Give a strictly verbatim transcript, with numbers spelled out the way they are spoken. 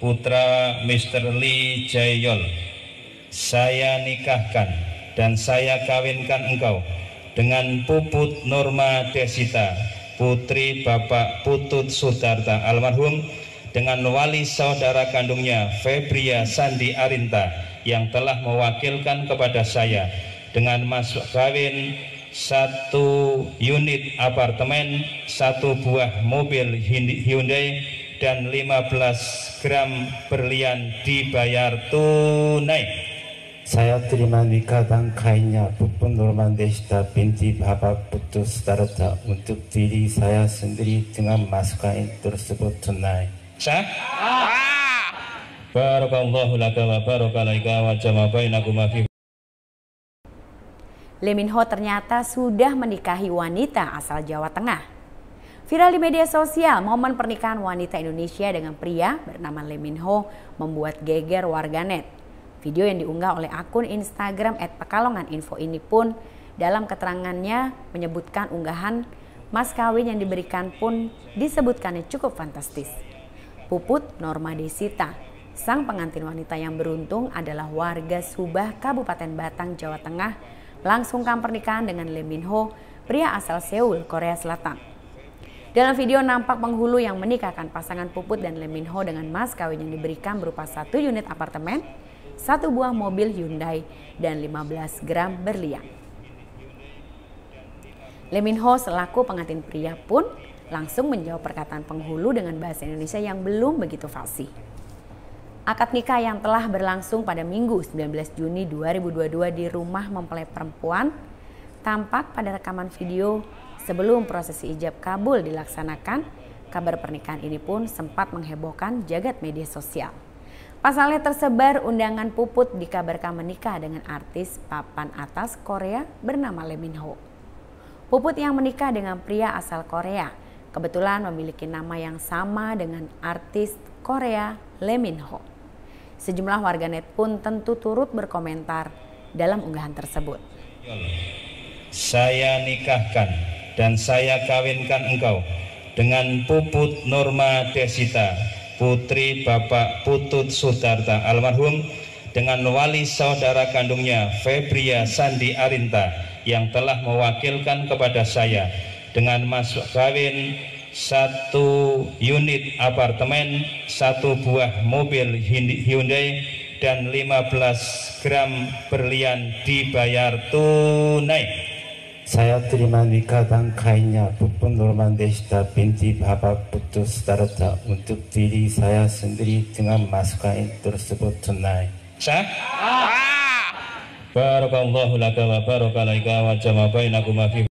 putra mister Lee Jae-yol, saya nikahkan dan saya kawinkan engkau dengan Puput Norma Desita, putri Bapak Putut Sudarta almarhum, dengan wali saudara kandungnya Febria Sandi Arinta yang telah mewakilkan kepada saya dengan mas kawin satu unit apartemen, satu buah mobil Hyundai, dan lima belas gram berlian dibayar tunai. Saya terima nikah dan kainnya Puput Norma Desita binti Bapak Putut Sudarta untuk diri saya sendiri dengan mas kain tersebut tunai. Sah? Barakallahu laka wa barakalaika wa jama bainakuma fi. Lee Min Ho ternyata sudah menikahi wanita asal Jawa Tengah. Viral di media sosial, momen pernikahan wanita Indonesia dengan pria bernama Lee Min Ho membuat geger warganet. Video yang diunggah oleh akun Instagram et pekalongan info ini pun dalam keterangannya menyebutkan unggahan mas kawin yang diberikan pun disebutkannya cukup fantastis. Puput Norma Desita, sang pengantin wanita yang beruntung adalah warga Subah, Kabupaten Batang, Jawa Tengah, melangsungkan pernikahan dengan Lee Min Ho, pria asal Seoul, Korea Selatan. Dalam video nampak penghulu yang menikahkan pasangan Puput dan Lee Min Ho dengan mas kawin yang diberikan berupa satu unit apartemen, satu buah mobil Hyundai, dan lima belas gram berlian. Lee Min Ho selaku pengantin pria pun langsung menjawab perkataan penghulu dengan bahasa Indonesia yang belum begitu fasih. Akad nikah yang telah berlangsung pada Minggu sembilan belas Juni dua ribu dua puluh dua di rumah mempelai perempuan tampak pada rekaman video sebelum prosesi ijab kabul dilaksanakan. Kabar pernikahan ini pun sempat menghebohkan jagat media sosial. Pasalnya tersebar undangan Puput dikabarkan menikah dengan artis papan atas Korea bernama Lee Min Ho. Puput yang menikah dengan pria asal Korea kebetulan memiliki nama yang sama dengan artis Korea Lee Min Ho. Sejumlah warganet pun tentu turut berkomentar dalam unggahan tersebut. Saya nikahkan dan saya kawinkan engkau dengan Puput Norma Desita, putri Bapak Putut Sudarta almarhum, dengan wali saudara kandungnya Febria Sandi Arinta yang telah mewakilkan kepada saya dengan mas kawin satu unit apartemen, satu buah mobil Hyundai, dan lima belas gram berlian dibayar tunai. Saya terima nikah dan kainnya Puput Norma Desita binti Bapak Putut Sudarta untuk diri saya sendiri dengan mas kain tersebut tunai. Sah? Barakallahu laka wa barakalaika wa jama bainakuma fi.